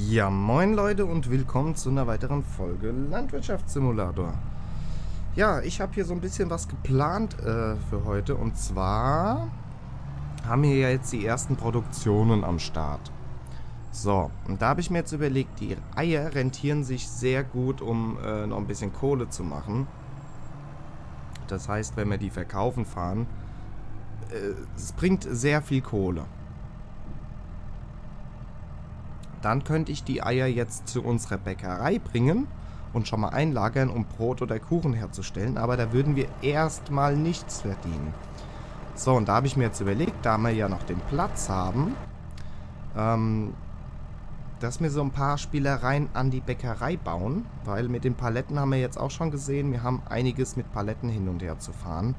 Ja, moin Leute und willkommen zu einer weiteren Folge Landwirtschaftssimulator. Ja, ich habe hier so ein bisschen was geplant für heute, und zwar haben wir ja jetzt die ersten Produktionen am Start. So, und da habe ich mir jetzt überlegt, die Eier rentieren sich sehr gut, um noch ein bisschen Kohle zu machen. Das heißt, wenn wir die verkaufen fahren, es bringt sehr viel Kohle. Dann könnte ich die Eier jetzt zu unserer Bäckerei bringen und schon mal einlagern, um Brot oder Kuchen herzustellen. Aber da würden wir erstmal nichts verdienen. So, und da habe ich mir jetzt überlegt, da wir ja noch den Platz haben, dass wir so ein paar Spielereien an die Bäckerei bauen. Weil mit den Paletten haben wir jetzt auch schon gesehen, wir haben einiges mit Paletten hin und her zu fahren.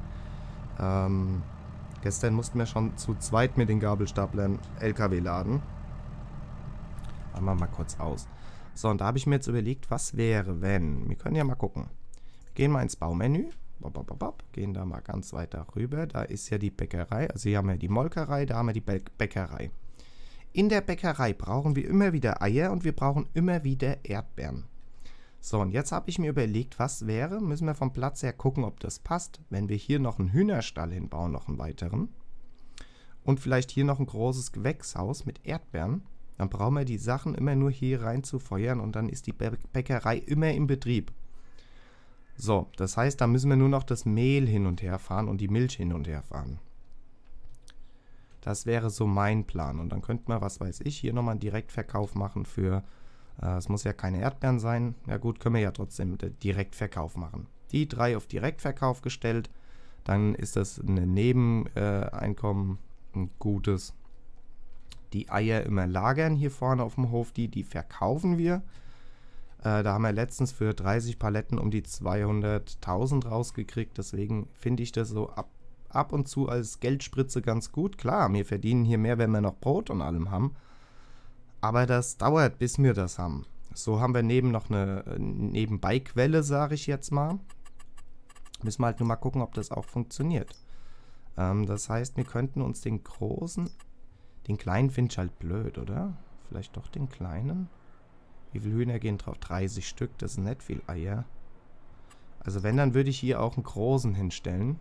Gestern mussten wir schon zu zweit mit den Gabelstaplern LKW laden. Machen wir mal kurz aus. So, und da habe ich mir jetzt überlegt, was wäre, wenn... Wir können ja mal gucken. Wir gehen mal ins Baumenü. Gehen da mal ganz weiter rüber. Da ist ja die Bäckerei. Also hier haben wir die Molkerei, da haben wir die Bäckerei. In der Bäckerei brauchen wir immer wieder Eier und wir brauchen immer wieder Erdbeeren. So, und jetzt habe ich mir überlegt, was wäre, müssen wir vom Platz her gucken, ob das passt, wenn wir hier noch einen Hühnerstall hinbauen, noch einen weiteren. Und vielleicht hier noch ein großes Gewächshaus mit Erdbeeren. Dann brauchen wir die Sachen immer nur hier rein zu feuern und dann ist die Bäckerei immer im Betrieb. So, das heißt, da müssen wir nur noch das Mehl hin und her fahren und die Milch hin und her fahren. Das wäre so mein Plan. Und dann könnten wir, was weiß ich, hier nochmal einen Direktverkauf machen für, es muss ja keine Erdbeeren sein. Ja gut, können wir ja trotzdem Direktverkauf machen. Die 3 auf Direktverkauf gestellt, dann ist das ein Nebeneinkommen, ein gutes. Die Eier immer lagern hier vorne auf dem Hof, die verkaufen wir. Da haben wir letztens für 30 Paletten um die 200.000 rausgekriegt. Deswegen finde ich das so ab und zu als Geldspritze ganz gut. Klar, wir verdienen hier mehr, wenn wir noch Brot und allem haben. Aber das dauert, bis wir das haben. So haben wir noch eine Nebenbeiquelle, sage ich jetzt mal. Müssen wir halt nur mal gucken, ob das auch funktioniert. Das heißt, wir könnten uns den großen... Den kleinen finde ich halt blöd, oder? Vielleicht doch den kleinen? Wie viele Hühner gehen drauf? 30 Stück, das sind nicht viel Eier. Also wenn, dann würde ich hier auch einen großen hinstellen.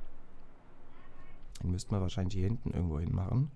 Den müssten wir wahrscheinlich hier hinten irgendwo hin machen.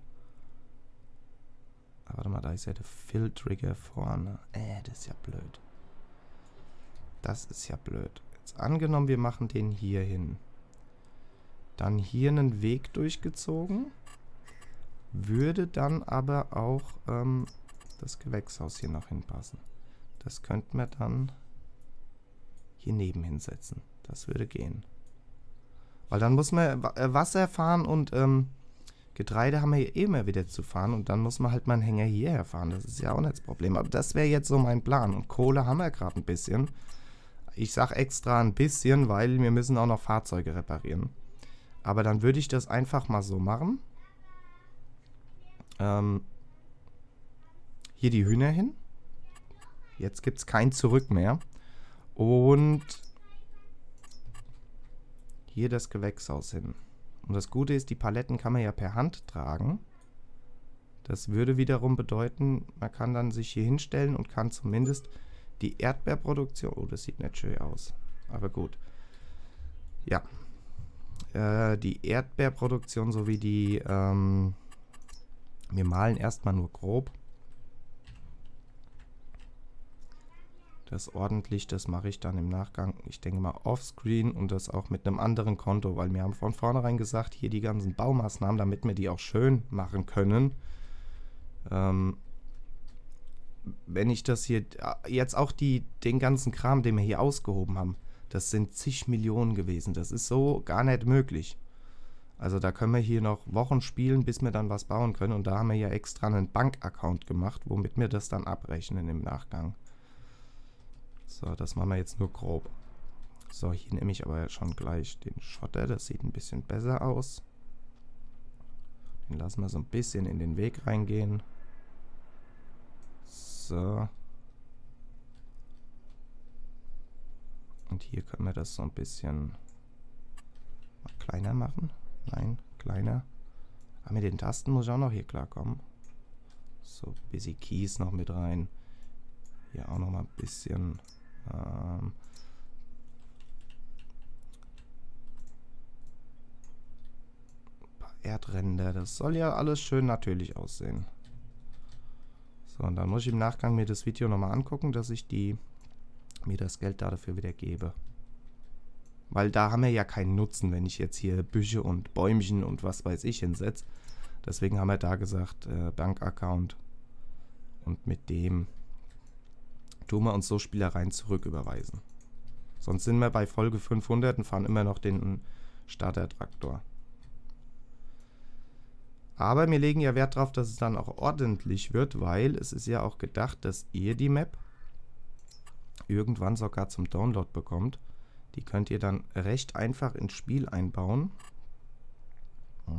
Aber warte mal, da ist ja der Fill-Trigger vorne. Das ist ja blöd. Das ist ja blöd. Jetzt angenommen, wir machen den hier hin. Dann hier einen Weg durchgezogen. Würde dann aber auch das Gewächshaus hier noch hinpassen. Das könnten wir dann hier neben hinsetzen. Das würde gehen. Weil dann muss man Wasser fahren und Getreide haben wir hier immer wieder zu fahren. Und dann muss man halt mal einen Hänger hierher fahren. Das ist ja auch nicht das Problem. Aber das wäre jetzt so mein Plan. Und Kohle haben wir gerade ein bisschen. Ich sage extra ein bisschen, weil wir müssen auch noch Fahrzeuge reparieren. Aber dann würde ich das einfach mal so machen. Hier die Hühner hin. Jetzt gibt es kein Zurück mehr. Und hier das Gewächshaus hin. Und das Gute ist, die Paletten kann man ja per Hand tragen. Das würde wiederum bedeuten, man kann dann sich hier hinstellen und kann zumindest die Erdbeerproduktion... Oh, das sieht nicht schön aus. Aber gut. Ja. Die Erdbeerproduktion sowie die... wir malen erstmal nur grob. Das ordentlich, das mache ich dann im Nachgang, ich denke mal offscreen und das auch mit einem anderen Konto, weil wir haben von vornherein gesagt, hier die ganzen Baumaßnahmen, damit wir die auch schön machen können. Wenn ich das hier, jetzt auch den ganzen Kram, den wir hier ausgehoben haben, das sind zig Millionen gewesen. Das ist so gar nicht möglich. Also da können wir hier noch Wochen spielen, bis wir dann was bauen können. Und da haben wir ja extra einen Bankaccount gemacht, womit wir das dann abrechnen im Nachgang. So, das machen wir jetzt nur grob. So, hier nehme ich aber schon gleich den Schotter. Das sieht ein bisschen besser aus. Den lassen wir so ein bisschen in den Weg reingehen. So. Und hier können wir das so ein bisschen mal kleiner machen. Nein, kleiner. Aber mit den Tasten muss ich auch noch hier klarkommen. So, ein bisschen Kies noch mit rein. Hier auch nochmal ein bisschen Erdränder. Das soll ja alles schön natürlich aussehen. So, und dann muss ich im Nachgang mir das Video nochmal angucken, dass ich mir das Geld dafür wieder gebe. Weil da haben wir ja keinen Nutzen, wenn ich jetzt hier Büsche und Bäumchen und was weiß ich hinsetze. Deswegen haben wir da gesagt, Bankaccount. Und mit dem tun wir uns so Spielereien zurücküberweisen. Sonst sind wir bei Folge 500 und fahren immer noch den Starter-Traktor. Aber wir legen ja Wert darauf, dass es dann auch ordentlich wird, weil es ist ja auch gedacht, dass ihr die Map irgendwann sogar zum Download bekommt. Die könnt ihr dann recht einfach ins Spiel einbauen. So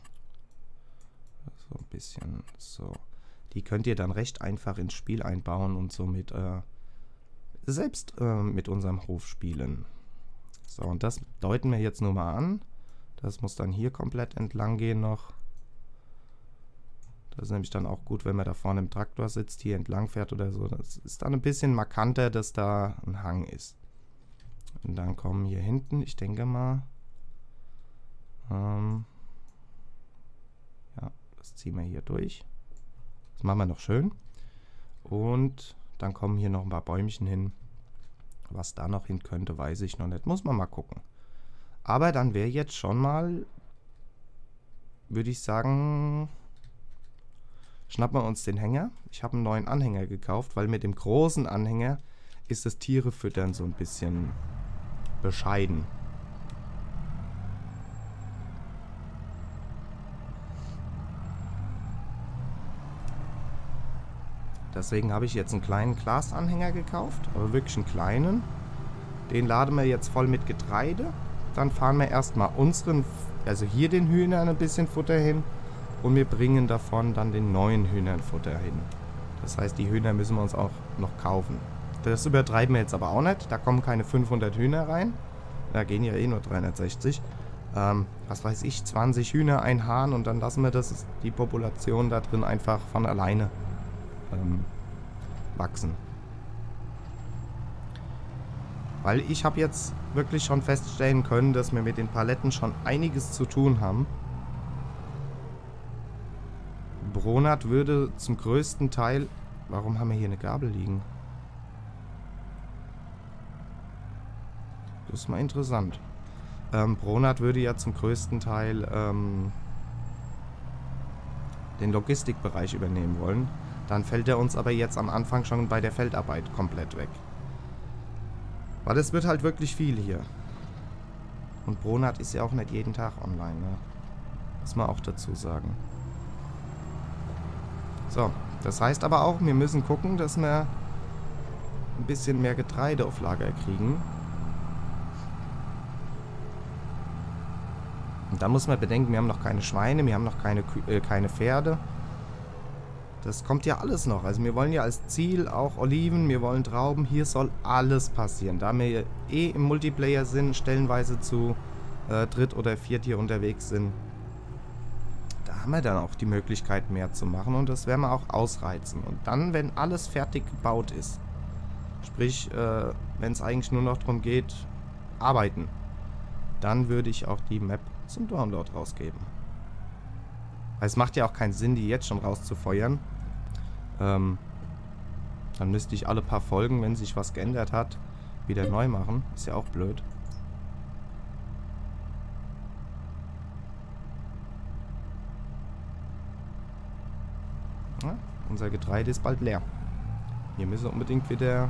ein bisschen so. Die könnt ihr dann recht einfach ins Spiel einbauen und somit selbst mit unserem Hof spielen. So, und das deuten wir jetzt nur mal an. Das muss dann hier komplett entlang gehen noch. Das ist nämlich dann auch gut, wenn man da vorne im Traktor sitzt, hier entlang fährt oder so. Das ist dann ein bisschen markanter, dass da ein Hang ist. Und dann kommen hier hinten, ich denke mal, ja, das ziehen wir hier durch. Das machen wir noch schön. Und dann kommen hier noch ein paar Bäumchen hin. Was da noch hin könnte, weiß ich noch nicht. Muss man mal gucken. Aber dann wäre jetzt schon mal, würde ich sagen, schnappen wir uns den Hänger. Ich habe einen neuen Anhänger gekauft, weil mit dem großen Anhänger ist das Tiere füttern so ein bisschen bescheiden. Deswegen habe ich jetzt einen kleinen Glasanhänger gekauft, aber wirklich einen kleinen. Den laden wir jetzt voll mit Getreide. Dann fahren wir erstmal also hier den Hühnern ein bisschen Futter hin. Und wir bringen davon dann den neuen Hühnern Futter hin. Das heißt, die Hühner müssen wir uns auch noch kaufen. Das übertreiben wir jetzt aber auch nicht. Da kommen keine 500 Hühner rein. Da gehen ja eh nur 360. Was weiß ich, 20 Hühner, ein Hahn und dann lassen wir die Population da drin einfach von alleine wachsen. Weil ich habe jetzt wirklich schon feststellen können, dass wir mit den Paletten schon einiges zu tun haben. Bronat würde zum größten Teil... Warum haben wir hier eine Gabel liegen? Das ist mal interessant. Bronat würde ja zum größten Teil den Logistikbereich übernehmen wollen. Dann fällt er uns aber jetzt am Anfang schon bei der Feldarbeit komplett weg. Weil es wird halt wirklich viel hier. Und Bronat ist ja auch nicht jeden Tag online, ne? Muss man auch dazu sagen. So, das heißt aber auch, wir müssen gucken, dass wir ein bisschen mehr Getreide auf Lager kriegen. Und dann muss man bedenken, wir haben noch keine Schweine, wir haben noch keine Pferde. Das kommt ja alles noch. Also wir wollen ja als Ziel auch Oliven, wir wollen Trauben. Hier soll alles passieren. Da wir eh im Multiplayer sind, stellenweise zu dritt oder viert hier unterwegs sind, da haben wir dann auch die Möglichkeit mehr zu machen und das werden wir auch ausreizen. Und dann, wenn alles fertig gebaut ist, sprich, wenn es eigentlich nur noch darum geht, arbeiten, dann würde ich auch die Map zum Download rausgeben. Weil es macht ja auch keinen Sinn, die jetzt schon rauszufeuern. Dann müsste ich alle paar Folgen, wenn sich was geändert hat, wieder neu machen. Ist ja auch blöd. Ja, unser Getreide ist bald leer. Hier müssen wir unbedingt wieder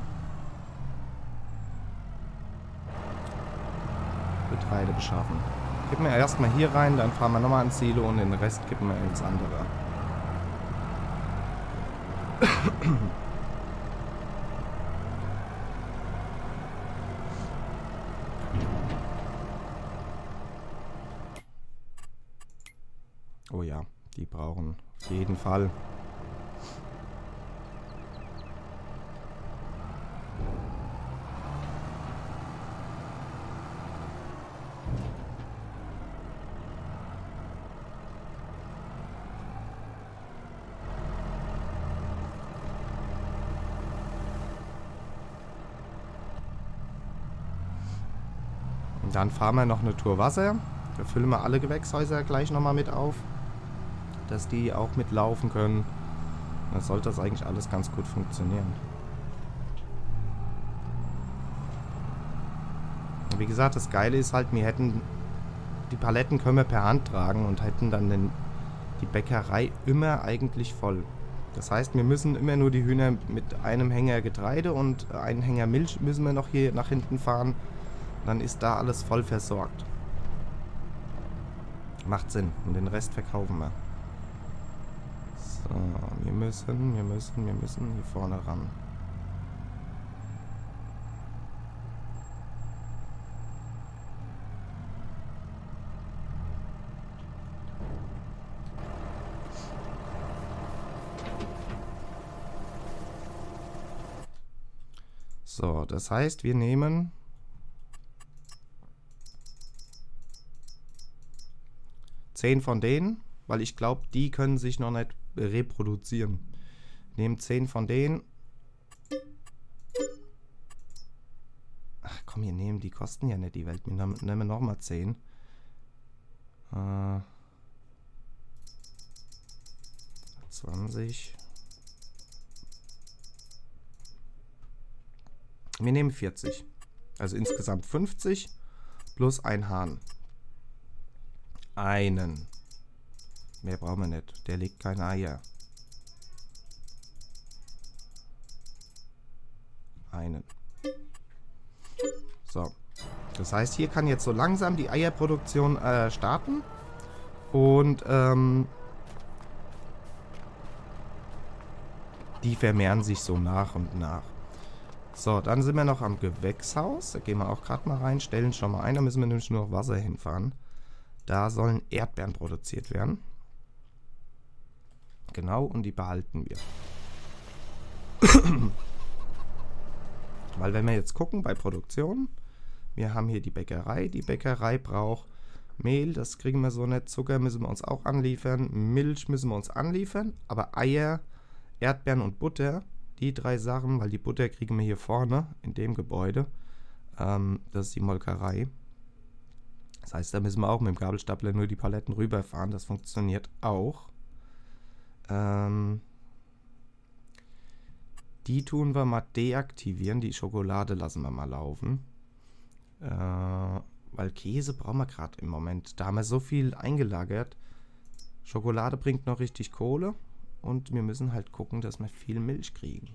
Getreide beschaffen. Kippen wir erstmal hier rein, dann fahren wir nochmal ins Silo und den Rest kippen wir ins andere. Oh ja, die brauchen auf jeden Fall. Dann fahren wir noch eine Tour Wasser. Da füllen wir alle Gewächshäuser gleich nochmal mit auf, dass die auch mitlaufen können. Dann sollte das eigentlich alles ganz gut funktionieren. Und wie gesagt, das Geile ist halt, wir hätten die Paletten können wir per Hand tragen und hätten dann die Bäckerei immer eigentlich voll. Das heißt, wir müssen immer nur die Hühner mit einem Hänger Getreide und einen Hänger Milch müssen wir noch hier nach hinten fahren. Dann ist da alles voll versorgt. Macht Sinn. Und den Rest verkaufen wir. So, wir müssen hier vorne ran. So, das heißt, wir nehmen 10 von denen, weil ich glaube, die können sich noch nicht reproduzieren. Nehmen 10 von denen. Ach komm, wir nehmen, die kosten ja nicht die Welt. Wir nehmen nochmal 10. 20. Wir nehmen 40. Also insgesamt 50 plus ein Hahn. Einen. Mehr brauchen wir nicht. Der legt keine Eier. Einen. So. Das heißt, hier kann jetzt so langsam die Eierproduktion starten. Und die vermehren sich so nach und nach. So, dann sind wir noch am Gewächshaus. Da gehen wir auch gerade mal rein, stellen schon mal ein. Da müssen wir nämlich nur noch Wasser hinfahren. Da sollen Erdbeeren produziert werden. Genau, und die behalten wir. Weil wenn wir jetzt gucken bei Produktion, wir haben hier die Bäckerei. Die Bäckerei braucht Mehl, das kriegen wir so nicht. Zucker müssen wir uns auch anliefern. Milch müssen wir uns anliefern. Aber Eier, Erdbeeren und Butter, die 3 Sachen, weil die Butter kriegen wir hier vorne in dem Gebäude. Das ist die Molkerei. Das heißt, da müssen wir auch mit dem Gabelstapler nur die Paletten rüberfahren. Das funktioniert auch. Die tun wir mal deaktivieren. Die Schokolade lassen wir mal laufen. Weil Käse brauchen wir gerade im Moment. Da haben wir so viel eingelagert. Schokolade bringt noch richtig Kohle. Und wir müssen halt gucken, dass wir viel Milch kriegen.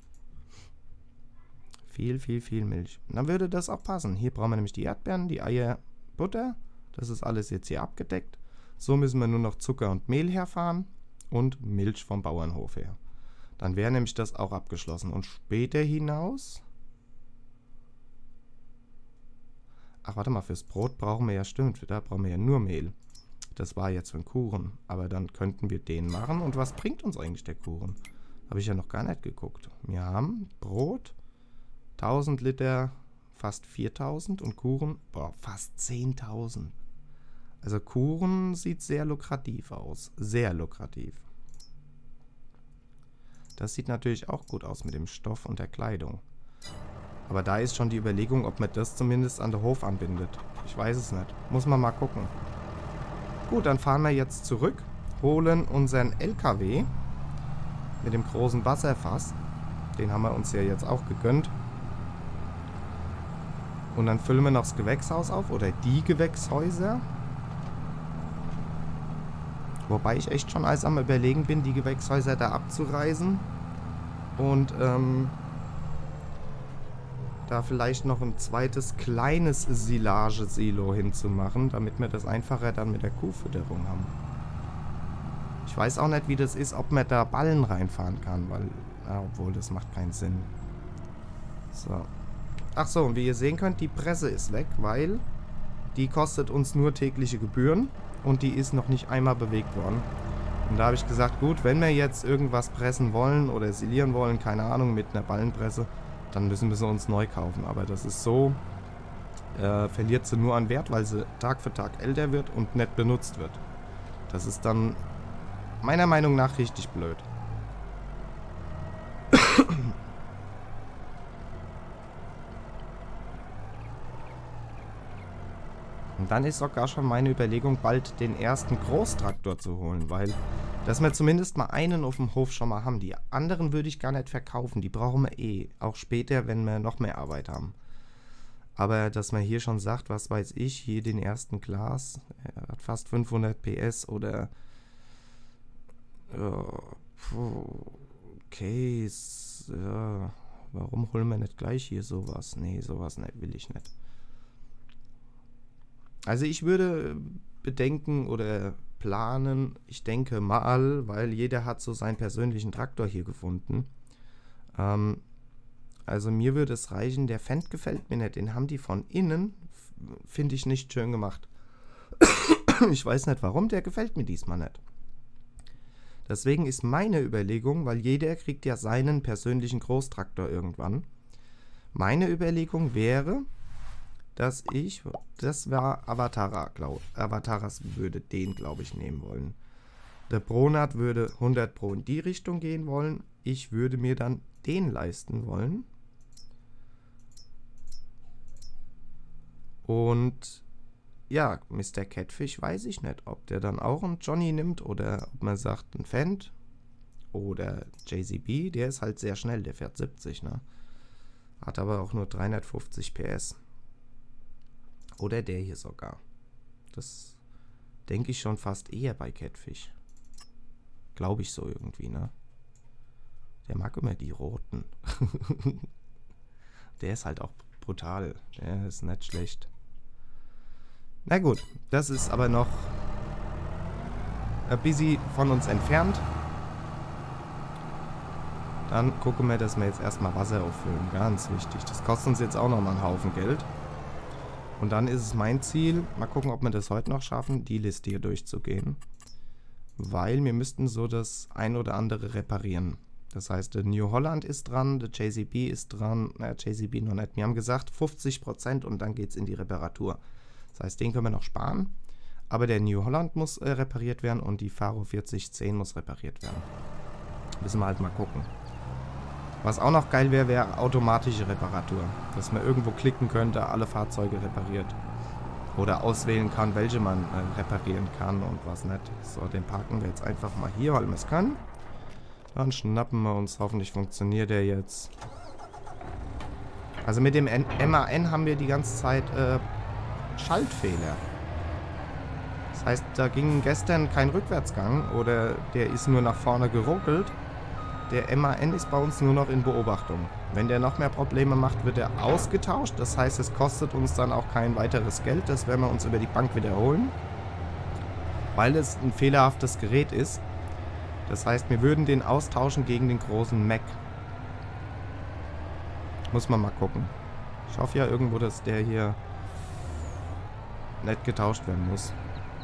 Viel Milch. Und dann würde das auch passen. Hier brauchen wir nämlich die Erdbeeren, die Eier, Butter. Das ist alles jetzt hier abgedeckt. So müssen wir nur noch Zucker und Mehl herfahren und Milch vom Bauernhof her. Dann wäre nämlich das auch abgeschlossen. Und später hinaus... Ach, warte mal, fürs Brot brauchen wir ja, stimmt, da brauchen wir ja nur Mehl. Das war jetzt für den Kuchen. Aber dann könnten wir den machen. Und was bringt uns eigentlich der Kuchen? Habe ich ja noch gar nicht geguckt. Wir haben Brot, 1000 Liter, fast 4000 und Kuchen, boah, fast 10.000. Also Kuchen sieht sehr lukrativ aus. Sehr lukrativ. Das sieht natürlich auch gut aus mit dem Stoff und der Kleidung. Aber da ist schon die Überlegung, ob man das zumindest an den Hof anbindet. Ich weiß es nicht. Muss man mal gucken. Gut, dann fahren wir jetzt zurück, holen unseren LKW mit dem großen Wasserfass. Den haben wir uns ja jetzt auch gegönnt. Und dann füllen wir noch das Gewächshaus auf oder die Gewächshäuser. Wobei ich echt schon alles am Überlegen bin, die Gewächshäuser da abzureißen. Und da vielleicht noch ein zweites kleines Silage-Silo hinzumachen, damit wir das einfacher dann mit der Kuhfütterung haben. Ich weiß auch nicht, wie das ist, ob man da Ballen reinfahren kann, weil, obwohl, das macht keinen Sinn. So. Ach so, und wie ihr sehen könnt, die Presse ist weg, weil die kostet uns nur tägliche Gebühren und die ist noch nicht einmal bewegt worden. Und da habe ich gesagt, gut, wenn wir jetzt irgendwas pressen wollen oder silieren wollen, keine Ahnung, mit einer Ballenpresse, dann müssen wir sie uns neu kaufen. Aber das ist so, verliert sie nur an Wert, weil sie Tag für Tag älter wird und nicht benutzt wird. Das ist dann meiner Meinung nach richtig blöd. Und dann ist sogar schon meine Überlegung, bald den ersten Großtraktor zu holen, weil, dass wir zumindest mal einen auf dem Hof schon mal haben. Die anderen würde ich gar nicht verkaufen, die brauchen wir eh, auch später, wenn wir noch mehr Arbeit haben. Aber dass man hier schon sagt, was weiß ich, hier den ersten Glas, er hat fast 500 PS oder Case, ja, warum holen wir nicht gleich hier sowas? Nee, sowas nicht, will ich nicht. Also ich würde bedenken oder planen, ich denke mal, weil jeder hat so seinen persönlichen Traktor hier gefunden. Also mir würde es reichen, der Fendt gefällt mir nicht, den haben die von innen, finde ich nicht schön gemacht. Ich weiß nicht warum, der gefällt mir diesmal nicht. Deswegen ist meine Überlegung, weil jeder kriegt ja seinen persönlichen Großtraktor irgendwann. Meine Überlegung wäre, dass das war Avataras würde den, glaube ich, nehmen wollen. Der Pronat würde 100 Pro in die Richtung gehen wollen. Ich würde mir dann den leisten wollen. Und ja, Mr. Catfish weiß ich nicht, ob der dann auch einen Johnny nimmt oder ob man sagt einen Fendt oder JCB. Der ist halt sehr schnell, der fährt 70, ne? Hat aber auch nur 350 PS. Oder der hier sogar. Das denke ich schon fast eher bei Catfish. Glaube ich so irgendwie, ne? Der mag immer die roten. Der ist halt auch brutal. Der ist nicht schlecht. Na gut, das ist aber noch ein bisschen von uns entfernt. Dann gucken wir, dass wir jetzt erstmal Wasser auffüllen. Ganz wichtig. Das kostet uns jetzt auch nochmal einen Haufen Geld. Und dann ist es mein Ziel, mal gucken, ob wir das heute noch schaffen, die Liste hier durchzugehen. Weil wir müssten so das ein oder andere reparieren. Das heißt, der New Holland ist dran, der JCB ist dran, JCB noch nicht. Wir haben gesagt 50% und dann geht es in die Reparatur. Das heißt, den können wir noch sparen. Aber der New Holland muss repariert werden und die Faro 4010 muss repariert werden. Müssen wir halt mal gucken. Was auch noch geil wäre, wäre automatische Reparatur. Dass man irgendwo klicken könnte, alle Fahrzeuge repariert. Oder auswählen kann, welche man reparieren kann und was nicht. So, den parken wir jetzt einfach mal hier, weil wir es können. Dann schnappen wir uns. Hoffentlich funktioniert der jetzt. Also mit dem MAN haben wir die ganze Zeit Schaltfehler. Das heißt, da ging gestern kein Rückwärtsgang oder der ist nur nach vorne geruckelt. Der MAN ist bei uns nur noch in Beobachtung. Wenn der noch mehr Probleme macht, wird er ausgetauscht. Das heißt, es kostet uns dann auch kein weiteres Geld. Das werden wir uns über die Bank wiederholen. Weil es ein fehlerhaftes Gerät ist. Das heißt, wir würden den austauschen gegen den großen Mac. Muss man mal gucken. Ich hoffe ja irgendwo, dass der hier nicht getauscht werden muss.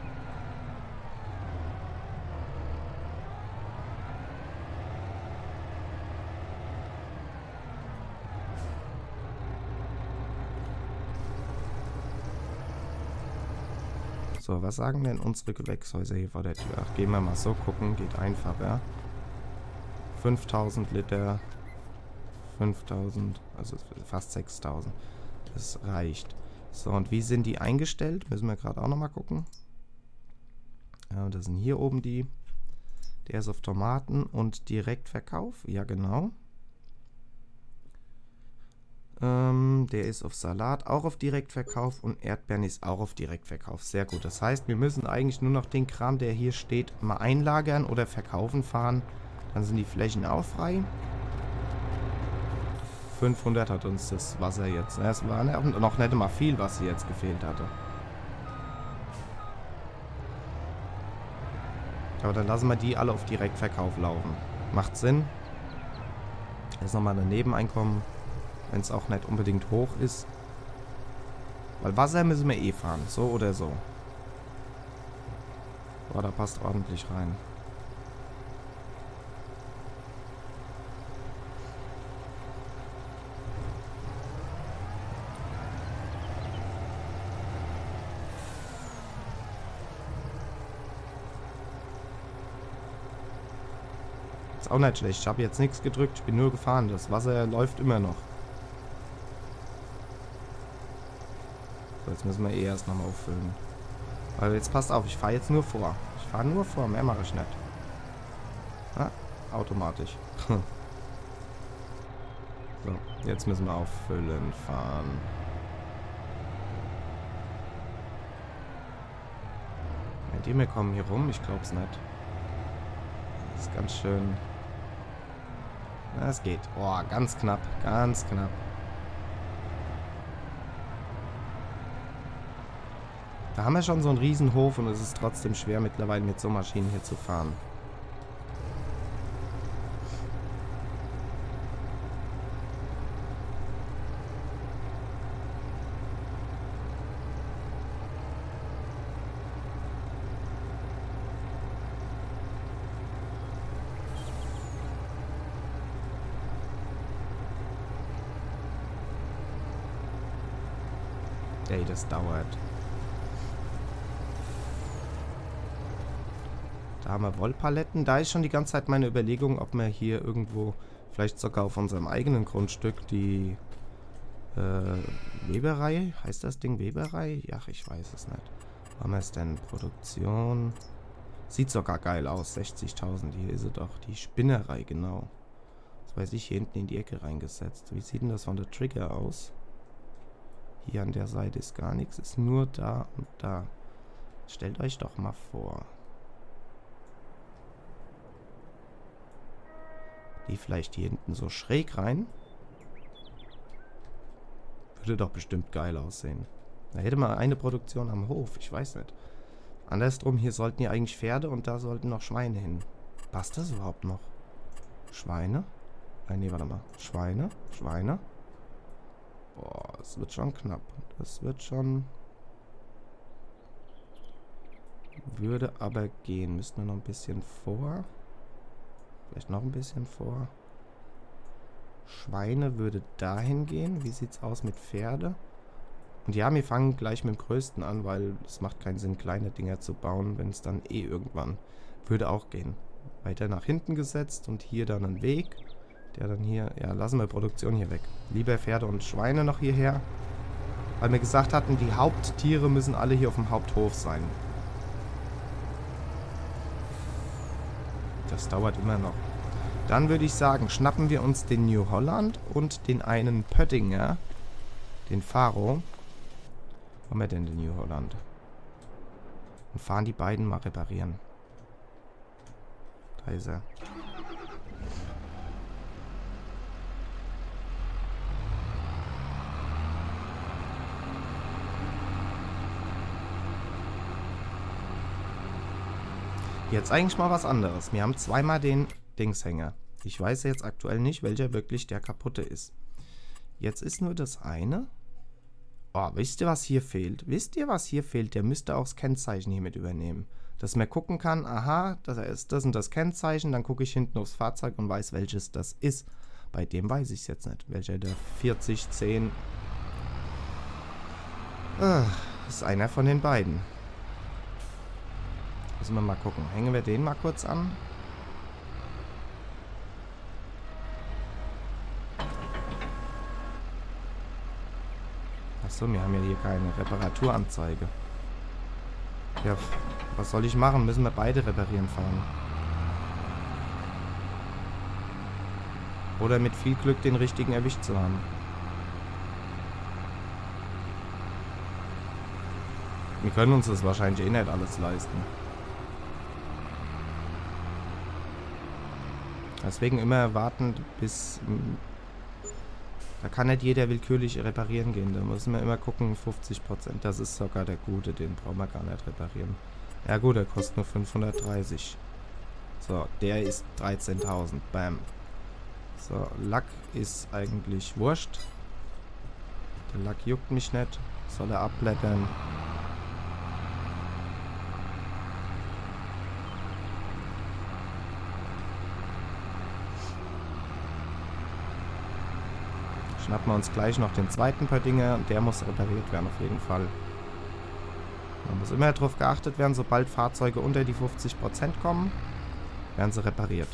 So, was sagen denn unsere Gewächshäuser hier vor der Tür? Ach, gehen wir mal so gucken, geht einfacher. 5000 Liter, 5000, also fast 6000. Das reicht. So, und wie sind die eingestellt? Müssen wir gerade auch nochmal gucken. Ja, das sind hier oben die. Der ist auf Tomaten und Direktverkauf. Ja, genau. Der ist auf Salat auch auf Direktverkauf und Erdbeeren ist auch auf Direktverkauf. Sehr gut. Das heißt, wir müssen eigentlich nur noch den Kram, der hier steht, mal einlagern oder verkaufen fahren. Dann sind die Flächen auch frei. 500 hat uns das Wasser jetzt. Es war noch nicht mal viel, was hier jetzt gefehlt hatte. Aber dann lassen wir die alle auf Direktverkauf laufen. Macht Sinn. Jetzt nochmal ein Nebeneinkommen. Wenn es auch nicht unbedingt hoch ist. Weil Wasser müssen wir eh fahren. So oder so. Boah, da passt ordentlich rein. Ist auch nicht schlecht. Ich habe jetzt nichts gedrückt. Ich bin nur gefahren. Das Wasser läuft immer noch. So, jetzt müssen wir eh erst nochmal auffüllen. Aber jetzt passt auf, ich fahre jetzt nur vor. Ich fahre nur vor, mehr mache ich nicht. Ah, automatisch. So, jetzt müssen wir auffüllen, fahren. Ja, die mir kommen hier rum, ich glaube es nicht. Das ist ganz schön. Es geht. Boah, ganz knapp, ganz knapp. Da haben wir schon so einen Riesenhof und es ist trotzdem schwer mittlerweile mit so Maschinen hier zu fahren. Ey, das dauert. Da haben wir Wollpaletten. Da ist schon die ganze Zeit meine Überlegung, ob wir hier irgendwo, vielleicht sogar auf unserem eigenen Grundstück, die Weberei, heißt das Ding Weberei? Ja, ich weiß es nicht. Wo haben wir es denn? Produktion. Sieht sogar geil aus. 60.000. Hier ist sie doch. Die Spinnerei, genau. Das weiß ich, hier hinten in die Ecke reingesetzt. Wie sieht denn das von der Trigger aus? Hier an der Seite ist gar nichts. Ist nur da und da. Stellt euch doch mal vor. Die vielleicht hier hinten so schräg rein. Würde doch bestimmt geil aussehen. Da hätte man eine Produktion am Hof. Ich weiß nicht. Andersrum, hier sollten ja eigentlich Pferde und da sollten noch Schweine hin. Passt das überhaupt noch? Schweine? Nee, warte mal. Schweine? Schweine? Boah, das wird schon knapp. Das wird schon... Würde aber gehen. Müssten wir noch ein bisschen vor. Vielleicht noch ein bisschen vor. Schweine würde dahin gehen. Wie sieht's aus mit Pferde? Und ja, wir fangen gleich mit dem Größten an, weil es macht keinen Sinn, kleine Dinger zu bauen, wenn es dann eh irgendwann... Würde auch gehen. Weiter nach hinten gesetzt und hier dann ein Weg. Der dann hier... Ja, lassen wir Produktion hier weg. Lieber Pferde und Schweine noch hierher. Weil wir gesagt hatten, die Haupttiere müssen alle hier auf dem Haupthof sein. Das dauert immer noch. Dann würde ich sagen, schnappen wir uns den New Holland und den einen Pöttinger. Den Faro. Wo haben wir denn den New Holland? Und fahren die beiden mal reparieren. Da ist er. Jetzt eigentlich mal was anderes. Wir haben zweimal den Dingshänger. Ich weiß jetzt aktuell nicht, welcher wirklich der kaputte ist. Jetzt ist nur das eine. Oh, wisst ihr, was hier fehlt? Wisst ihr, was hier fehlt? Der müsste auch das Kennzeichen hier mit übernehmen. Dass man gucken kann, aha, das ist das und das Kennzeichen. Dann gucke ich hinten aufs Fahrzeug und weiß, welches das ist. Bei dem weiß ich es jetzt nicht. Welcher der 4010. Das ist einer von den beiden. Müssen wir mal gucken. Hängen wir den mal kurz an. Achso, wir haben ja hier keine Reparaturanzeige. Ja, was soll ich machen? Müssen wir beide reparieren fahren. Oder mit viel Glück den richtigen erwischt zu haben. Wir können uns das wahrscheinlich eh nicht alles leisten. Deswegen immer warten, bis... Da kann nicht jeder willkürlich reparieren gehen. Da müssen wir immer gucken, 50%. Das ist sogar der gute, den brauchen wir gar nicht reparieren. Ja gut, der kostet nur 530. So, der ist 13.000. Bam. So, Lack ist eigentlich wurscht. Der Lack juckt mich nicht. Soll er abblättern. Schnappen wir uns gleich noch den zweiten Pöttinger und der muss repariert werden auf jeden Fall. Man muss immer darauf geachtet werden, sobald Fahrzeuge unter die 50% kommen, werden sie repariert.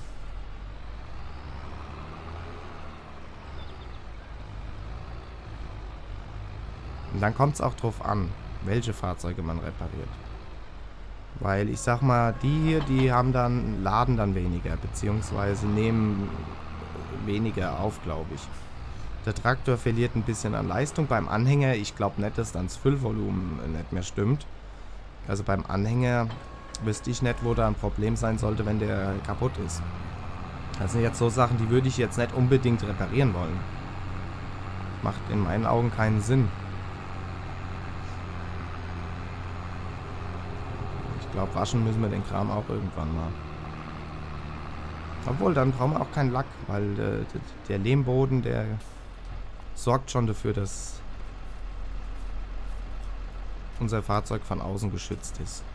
Und dann kommt es auch drauf an, welche Fahrzeuge man repariert. Weil ich sag mal, die hier, die haben dann, laden dann weniger, beziehungsweise nehmen weniger auf, glaube ich. Der Traktor verliert ein bisschen an Leistung. Beim Anhänger, ich glaube nicht, dass dann das Füllvolumen nicht mehr stimmt. Also beim Anhänger wüsste ich nicht, wo da ein Problem sein sollte, wenn der kaputt ist. Das sind jetzt so Sachen, die würde ich jetzt nicht unbedingt reparieren wollen. Macht in meinen Augen keinen Sinn. Ich glaube, waschen müssen wir den Kram auch irgendwann mal. Obwohl, dann brauchen wir auch keinen Lack, weil der Lehmboden, der sorgt schon dafür, dass unser Fahrzeug von außen geschützt ist.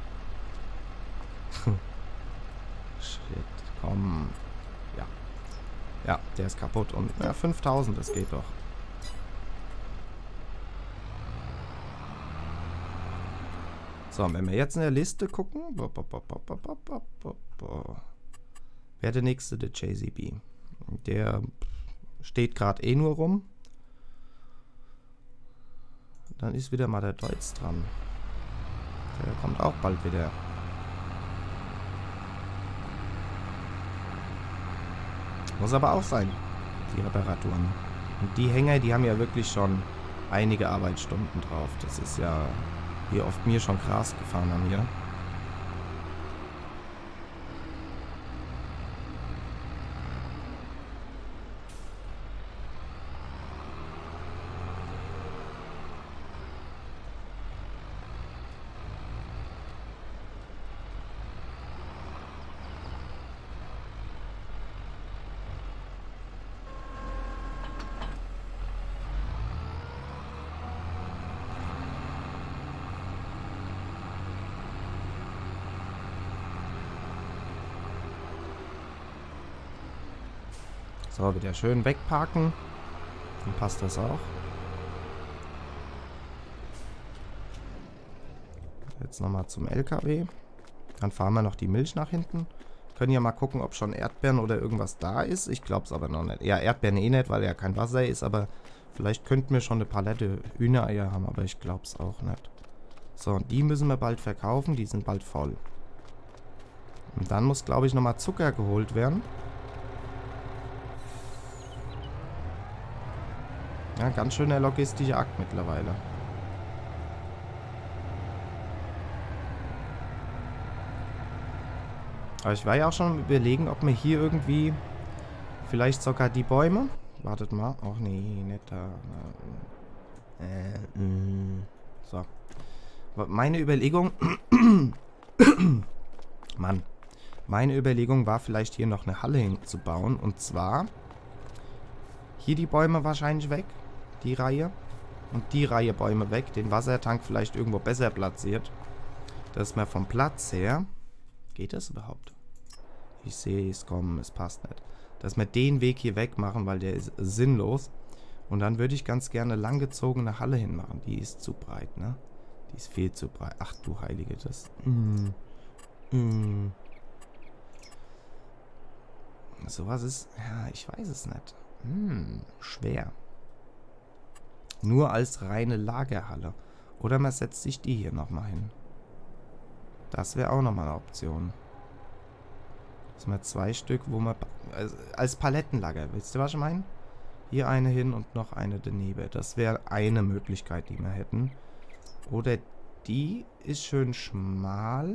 Shit, komm. Ja. Ja, der ist kaputt. Und ja, 5000, das geht doch. So, wenn wir jetzt in der Liste gucken. Wer der nächste? Der JCB. Der steht gerade eh nur rum. Dann ist wieder mal der Deutz dran. Der kommt auch bald wieder. Muss aber auch sein, die Reparaturen. Und die Hänger, die haben ja wirklich schon einige Arbeitsstunden drauf. Das ist ja, wie oft mir schon Gras gefahren haben hier. So, wieder schön wegparken. Dann passt das auch. Jetzt nochmal zum LKW. Dann fahren wir noch die Milch nach hinten. Können ja mal gucken, ob schon Erdbeeren oder irgendwas da ist. Ich glaube es aber noch nicht. Ja, Erdbeeren eh nicht, weil ja kein Wasser ist. Aber vielleicht könnten wir schon eine Palette Hühnereier haben. Aber ich glaube es auch nicht. So, und die müssen wir bald verkaufen. Die sind bald voll. Und dann muss, glaube ich, nochmal Zucker geholt werden. Ja, ganz schöner logistischer Akt mittlerweile. Aber ich war ja auch schon am Überlegen, ob wir hier irgendwie vielleicht sogar die Bäume... Wartet mal. Ach nee, nicht da. So. Meine Überlegung... Mann. Meine Überlegung war vielleicht hier noch eine Halle hinzubauen. Und zwar... Hier die Bäume wahrscheinlich weg. Die Reihe. Und die Reihe Bäume weg. Den Wassertank vielleicht irgendwo besser platziert. Dass man vom Platz her... Geht das überhaupt? Ich sehe es kommen, es passt nicht. Dass wir den Weg hier weg machen, weil der ist sinnlos. Und dann würde ich ganz gerne langgezogene Halle hinmachen. Die ist zu breit, ne? Die ist viel zu breit. Ach du Heilige, das... Sowas ist... Ja, ich weiß es nicht. Schwer. Nur als reine Lagerhalle. Oder man setzt sich die hier nochmal hin. Das wäre auch nochmal eine Option. Das sind 2 Stück, wo man... als Palettenlager, wisst ihr, was ich meine? Hier eine hin und noch eine daneben. Das wäre eine Möglichkeit, die wir hätten. Oder die ist schön schmal.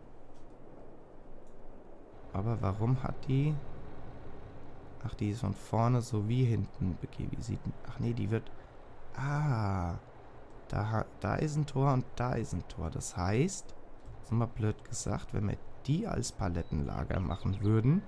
Aber warum hat die... Ach, die ist von vorne so wie hinten. Okay, wie sieht... Ach nee, die wird... Ah, da ist ein Tor und da ist ein Tor. Das heißt, so mal blöd gesagt, wenn wir die als Palettenlager machen würden.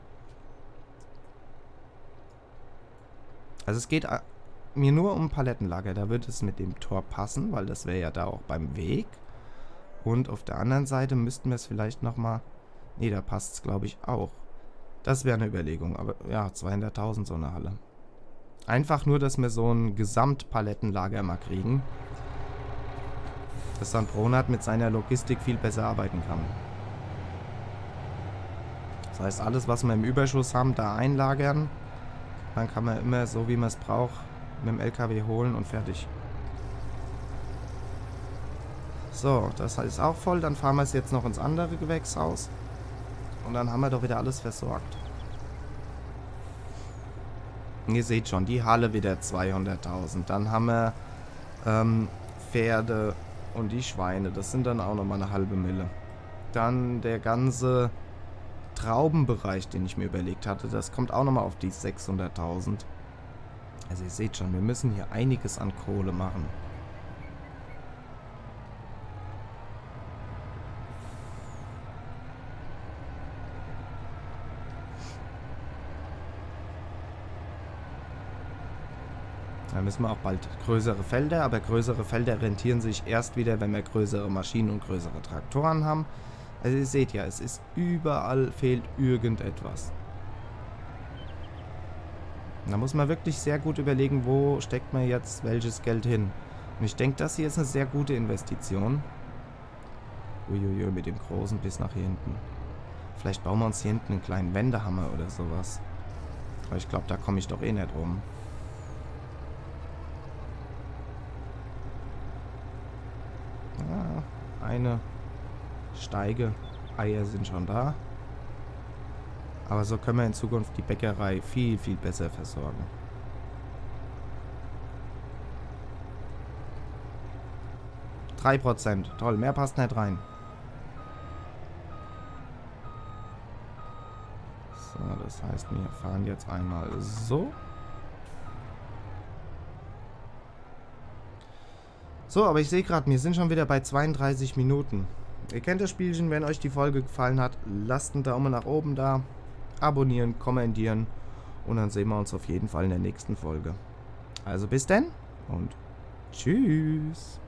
Also es geht mir nur um Palettenlager. Da würde es mit dem Tor passen, weil das wäre ja da auch beim Weg. Und auf der anderen Seite müssten wir es vielleicht nochmal... Nee, da passt es, glaube ich, auch. Das wäre eine Überlegung. Aber ja, 200.000 so eine Halle. Einfach nur, dass wir so ein Gesamtpalettenlager mal kriegen. Dass dann Bronat mit seiner Logistik viel besser arbeiten kann. Das heißt, alles, was wir im Überschuss haben, da einlagern. Dann kann man immer so, wie man es braucht, mit dem LKW holen und fertig. So, das ist auch voll. Dann fahren wir es jetzt noch ins andere Gewächshaus. Und dann haben wir doch wieder alles versorgt. Ihr seht schon, die Halle wieder 200.000. Dann haben wir Pferde und die Schweine. Das sind dann auch nochmal eine halbe Mille. Dann der ganze Traubenbereich, den ich mir überlegt hatte. Das kommt auch nochmal auf die 600.000. Also ihr seht schon, wir müssen hier einiges an Kohle machen. Da müssen wir auch bald größere Felder, aber größere Felder rentieren sich erst wieder, wenn wir größere Maschinen und größere Traktoren haben. Also ihr seht ja, es ist überall fehlt irgendetwas. Da muss man wirklich sehr gut überlegen, wo steckt man jetzt welches Geld hin. Und ich denke, das hier ist eine sehr gute Investition. Uiuiui, mit dem großen bis nach hier hinten. Vielleicht bauen wir uns hier hinten einen kleinen Wendehammer oder sowas. Aber ich glaube, da komme ich doch eh nicht rum. Ja, eine Steige. Eier sind schon da. Aber so können wir in Zukunft die Bäckerei viel, viel besser versorgen. %. Toll, mehr passt nicht rein. So, das heißt, wir fahren jetzt einmal so. So, aber ich sehe gerade, wir sind schon wieder bei 32 Minuten. Ihr kennt das Spielchen, wenn euch die Folge gefallen hat, lasst einen Daumen nach oben da. Abonnieren, kommentieren und dann sehen wir uns auf jeden Fall in der nächsten Folge. Also bis denn und tschüss.